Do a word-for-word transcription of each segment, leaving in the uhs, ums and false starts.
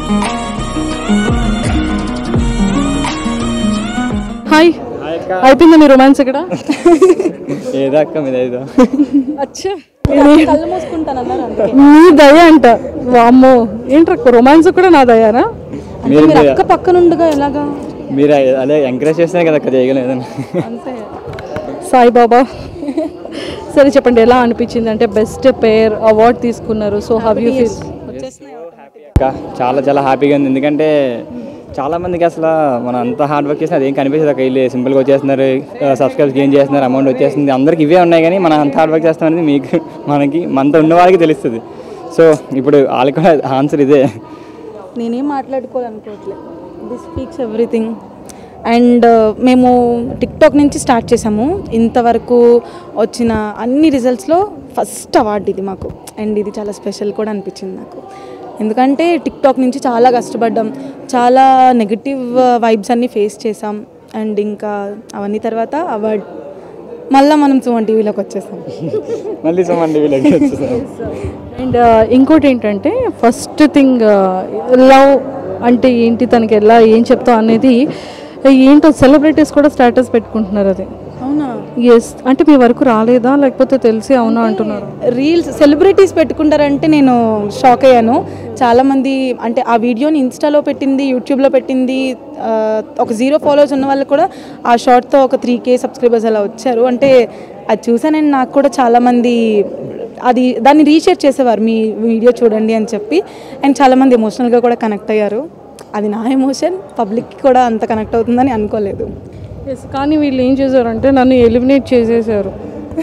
hi అయిపోయింది మీ romance ఇక్కడ ఏదో అక్క మీద ఏదో అచ్చా కళ్ళు మూసుకుంటానన్నారు నీ దయ అంట వామ్మో ఏంట్రా రొమాన్స్ కూడా నా దయానా మీరు అక్క పక్కన ఉండగా ఎలాగా మీరు అదే ఎంకరేజ్ చేస్తేనే కదా అక్క చేయగలేదు అంతే సాయిబాబా సరే చెప్పండి ఎలా అనిపించింది అంటే బెస్ట్ పేర్ అవార్డ్ తీసుకున్నారు సో హౌ యూ ఫీల్ అక్క చాలా చాలా హ్యాపీగా ఉంది ఎందుకంటే చాలా మందికి అసలు మనం అంత హార్డ్ వర్క్ చేసినా అదేం కనిపించదు అక్క వీళ్ళు సింపుల్గా వచ్చేస్తున్నారు సబ్స్క్రైబ్స్ గెయిన్ చేస్తున్నారు అమౌంట్ వచ్చేస్తుంది అందరికి ఇవే ఉన్నాయి కానీ మనం అంత హార్డ్ వర్క్ చేస్తామనేది మీకు మనకి మనతో ఉన్న వాళ్ళకి తెలుస్తుంది సో ఇప్పుడు వాళ్ళకి కూడా ఆన్సర్ ఇదే నేనేం మాట్లాడుకోవాలనుకోవట్లేదు దిస్ స్పీక్స్ ఎవ్రీథింగ్ అండ్ మేము టిక్టాక్ నుంచి స్టార్ట్ చేసాము ఇంతవరకు వచ్చిన అన్ని రిజల్ట్స్లో ఫస్ట్ అవార్డు ఇది మాకు అండ్ ఇది చాలా స్పెషల్ కూడా అనిపించింది నాకు ఎందుకంటే టిక్టాక్ నుంచి చాలా కష్టపడ్డాం చాలా నెగటివ్ వైబ్స్ అన్నీ ఫేస్ చేసాం అండ్ ఇంకా అవన్నీ తర్వాత అవార్డ్ మళ్ళీ మనం సుమన్ టీవీలోకి వచ్చేసాం మళ్ళీ సుమన్ టీవీలోకి వచ్చేసాం అండ్ ఇంకోటి ఏంటంటే ఫస్ట్ థింగ్ లవ్ అంటే ఏంటి తనకి ఎలా ఏం చెప్తావు అనేది ఏంటో సెలబ్రిటీస్ కూడా స్టేటస్ పెట్టుకుంటున్నారు అది అవునా ఎస్ అంటే మీ వరకు రాలేదా లేకపోతే తెలిసి అవునా అంటున్నారు రీల్స్ సెలబ్రిటీస్ పెట్టుకుంటారంటే నేను షాక్ అయ్యాను చాలామంది అంటే ఆ వీడియోని ఇన్స్టాలో పెట్టింది యూట్యూబ్లో పెట్టింది ఒక జీరో ఫాలోవర్స్ ఉన్న వాళ్ళు కూడా ఆ షార్ట్తో ఒక త్రీ కే సబ్స్క్రైబర్స్ అలా వచ్చారు అంటే అది చూసానని నాకు కూడా చాలామంది అది దాన్ని రీషేర్ చేసేవారు మీ వీడియో చూడండి అని చెప్పి అండ్ చాలామంది ఎమోషనల్గా కూడా కనెక్ట్ అయ్యారు అది నా ఎమోషన్ పబ్లిక్కి కూడా అంత కనెక్ట్ అవుతుందని అనుకోలేదు ఎస్ కానీ వీళ్ళు ఏం చేశారంటే నన్ను ఎలిమినేట్ చేసేసారు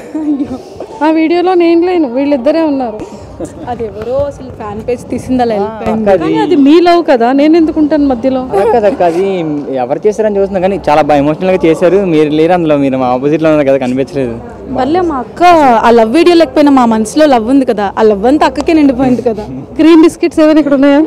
ఆ వీడియోలో నేను లేను వీళ్ళిద్దరే ఉన్నారు అది ఎవరో అసలు ఫ్యాన్ పేజ్ తీసింది అలా కానీ అది మీ లవ్ కదా నేను ఎందుకు ఉంటాను మధ్యలో కదక్క అది ఎవరు చేశారని చూస్తున్నాం కానీ చాలా బాగా ఎమోషనల్గా చేశారు మీరు లేరు అందులో మీరు మా ఆపోజిట్లో ఉన్నారు కదా కనిపించలేదు మళ్ళీ మా అక్క ఆ లవ్ వీడియో లేకపోయినా మా మనసులో లవ్ ఉంది కదా ఆ లవ్ అంతా అక్కకే నిండిపోయింది కదా క్రీమ్ బిస్కెట్స్ ఏమైనా ఇక్కడ ఉన్నాయా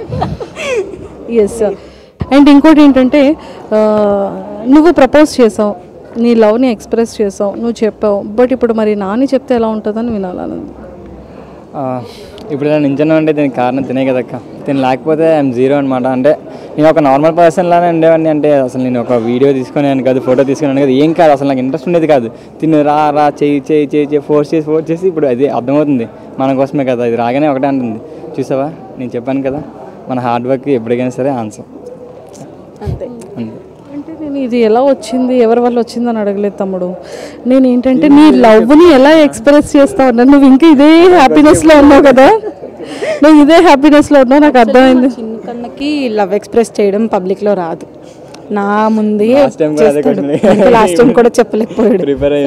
ఎస్ అండ్ ఇంకోటి ఏంటంటే నువ్వు ప్రపోజ్ చేసావు నీ లవ్ని ఎక్స్ప్రెస్ చేసావు నువ్వు చెప్పావు బట్ ఇప్పుడు మరి నాని చెప్తే ఎలా ఉంటుందని వినాలని ఇప్పుడు ఇలా నించను అంటే దీనికి కారణం తినే కదక్క తిని లేకపోతే ఐఎమ్ జీరో అనమాట అంటే నేను ఒక నార్మల్ పర్సన్లానే ఉండేవాడిని అంటే అసలు నేను ఒక వీడియో తీసుకునేది కాదు ఫోటో తీసుకునేది కాదు ఏం కాదు అసలు నాకు ఇంట్రెస్ట్ ఉండేది కాదు తిని రా రా చేయి చేయి చేయి చేయి ఫోర్స్ చేసి ఫోర్స్ చేసి ఇప్పుడు అది అర్థమవుతుంది మన కోసమే కదా ఇది రాగానే ఒకటే అంటుంది చూసావా నేను చెప్పాను కదా మన హార్డ్ వర్క్ ఎప్పటికైనా సరే ఆన్సర్ అంతే అంతే అంటే నేను ఇది ఎలా వచ్చింది ఎవరి వల్ల వచ్చిందని అడగలేదు తమ్ముడు నేను ఏంటంటే నీ లవ్ని ఎలా ఎక్స్ప్రెస్ చేస్తావు నువ్వు ఇంకా ఇదే హ్యాపీనెస్లో ఉన్నావు కదా నువ్వు ఇదే హ్యాపీనెస్లో ఉన్నావు నాకు అర్థమైంది చిన్న కన్నకి లవ్ ఎక్స్ప్రెస్ చేయడం పబ్లిక్లో రాదు నా ముందే లాస్ట్ టైం కూడా చెప్పలేకపోయాడు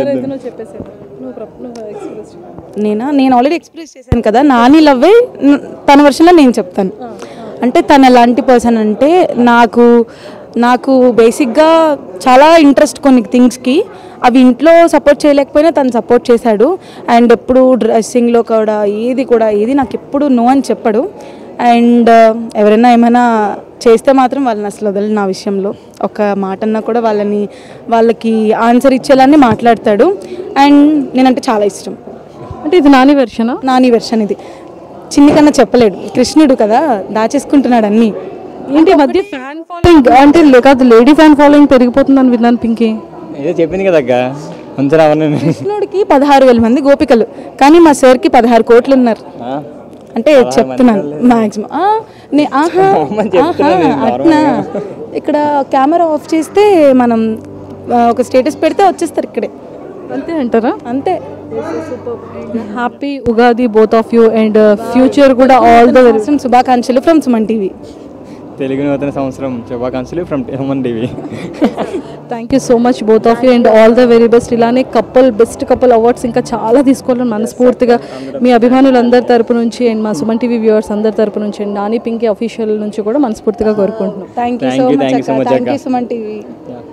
నేనా నేను ఆల్రెడీ ఎక్స్ప్రెస్ చేశాను కదా నాని లవ్వే తన వర్షన్లో నేను చెప్తాను అంటే తను ఎలాంటి పర్సన్ అంటే నాకు నాకు బేసిక్గా చాలా ఇంట్రెస్ట్ కొన్ని థింగ్స్కి అవి ఇంట్లో సపోర్ట్ చేయలేకపోయినా తను సపోర్ట్ చేశాడు అండ్ ఎప్పుడు డ్రెస్సింగ్లో కూడా ఏది కూడా ఏది నాకు ఎప్పుడు నో అని చెప్పాడు అండ్ ఎవరైనా ఏమైనా చేస్తే మాత్రం వాళ్ళని అసలు వదలదు నా విషయంలో ఒక మాట అన్నా కూడా వాళ్ళని వాళ్ళకి ఆన్సర్ ఇచ్చేలానే మాట్లాడతాడు అండ్ నేనంటే చాలా ఇష్టం అంటే ఇది నాని వెర్షనా నాని వెర్షన్ ఇది చిన్ని కన్నా చెప్పలేడు కృష్ణుడు కదా దాచేసుకుంటున్నాడు అన్నీ ఏంటి మధ్య ఫ్యాన్ ఫాలోయింగ్ అంటే కాదు లేడీ ఫ్యాన్ ఫాలోయింగ్ పెరిగిపోతుందని విన్నాను పింకీ ఏదో చెప్పింది కదా అక్క ఉంచరా కృష్ణుడికి పదహారు వేల మంది గోపికలు కానీ మా సార్కి పదహారు కోట్లు ఉన్నారు అంటే చెప్తున్నాను మ్యాక్సిమం ఆహా అట్నా ఇక్కడ కెమెరా ఆఫ్ చేస్తే మనం ఒక స్టేటస్ పెడితే వచ్చేస్తారు ఇక్కడే అంతే అంటారా అంతే happy Ugadi both of you and future కూడా ఆల్ ద వెరీ శుభాకాంక్షలు ఫ్రమ్ సుమన్ టీవీ తెలుగు నూతన సంవత్సరం శుభాకాంక్షలు from Suman TV thank you so much both of you and all the very best ఇలానే కపుల్ బెస్ట్ కపుల్ అవార్డ్స్ ఇంకా చాలా తీసుకోవాలని మనస్ఫూర్తిగా మీ అభిమానులందరి తరపు నుంచి అండ్ మా సుమన్ టీవీ వ్యూవర్స్ అందరి తరపు నుంచి అండ్ నాని పింకీ అఫీషియల్ నుంచి కూడా మనస్ఫూర్తిగా కోరుకుంటున్నాం thank you so much thank you Suman TV